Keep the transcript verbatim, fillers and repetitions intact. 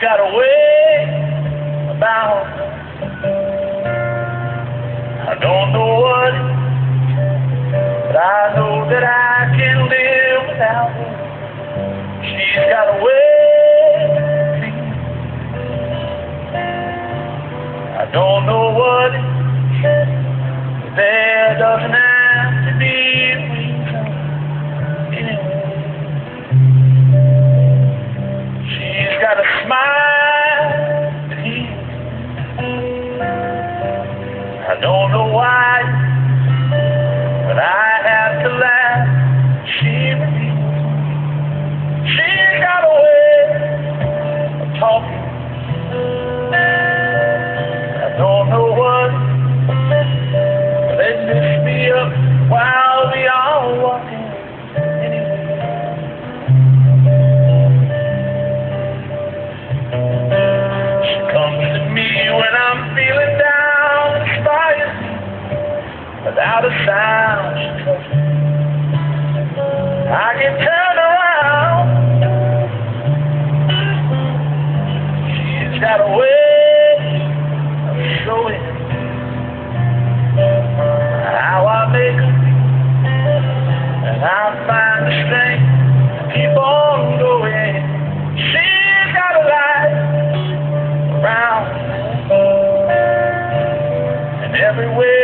got a way about her. I don't know what, but I know that I can live without her. She's got a way. I don't know what, but there doesn't have to be a reason anyway. She's got a smile that heals. I don't know why, but I have to laugh. She reveals. She's got a way of talking. I don't know what, but it lifts me up while we are walking anyway. She comes to me when I'm feeling down, inspired. Without a sound, she tells me I can turn around. She's got a way of showing how I make her feel, and I find the strength to keep on going. She's got a light around, and everywhere